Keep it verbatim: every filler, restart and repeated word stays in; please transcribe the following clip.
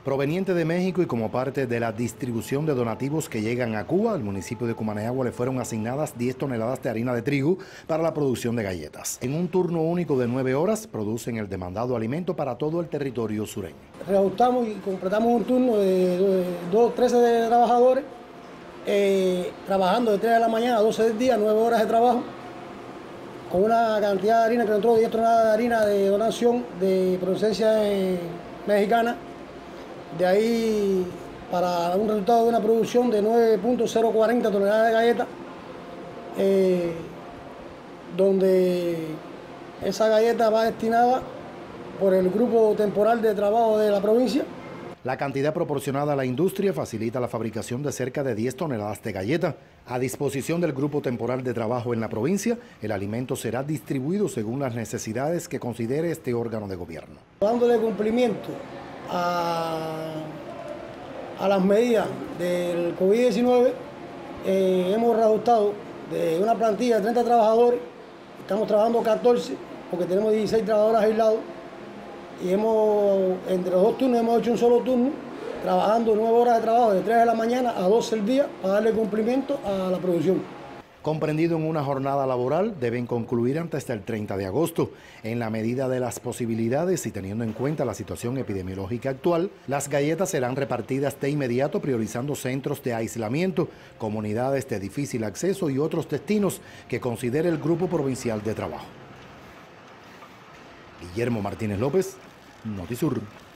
Proveniente de México y como parte de la distribución de donativos que llegan a Cuba, al municipio de Cumaná le fueron asignadas diez toneladas de harina de trigo para la producción de galletas. En un turno único de nueve horas, producen el demandado alimento para todo el territorio sureño. Reajustamos y completamos un turno de trece de trabajadores, eh, trabajando de tres de la mañana a doce del día, nueve horas de trabajo, con una cantidad de harina que entró diez toneladas de harina de donación de procedencia eh, mexicana. De ahí para un resultado de una producción de nueve punto cero cuarenta toneladas de galletas, eh, donde esa galleta va destinada por el grupo temporal de trabajo de la provincia. La cantidad proporcionada a la industria facilita la fabricación de cerca de diez toneladas de galletas. A disposición del grupo temporal de trabajo en la provincia, el alimento será distribuido según las necesidades que considere este órgano de gobierno. Dándole cumplimiento a, a las medidas del COVID diecinueve, eh, hemos reajustado de una plantilla de treinta trabajadores, estamos trabajando catorce, porque tenemos dieciséis trabajadores aislados, y hemos, entre los dos turnos hemos hecho un solo turno, trabajando nueve horas de trabajo de tres de la mañana a doce del día para darle cumplimiento a la producción. Comprendido en una jornada laboral, deben concluir antes del treinta de agosto. En la medida de las posibilidades y teniendo en cuenta la situación epidemiológica actual, las galletas serán repartidas de inmediato priorizando centros de aislamiento, comunidades de difícil acceso y otros destinos que considere el Grupo Provincial de Trabajo. Guillermo Martínez López, Notisur.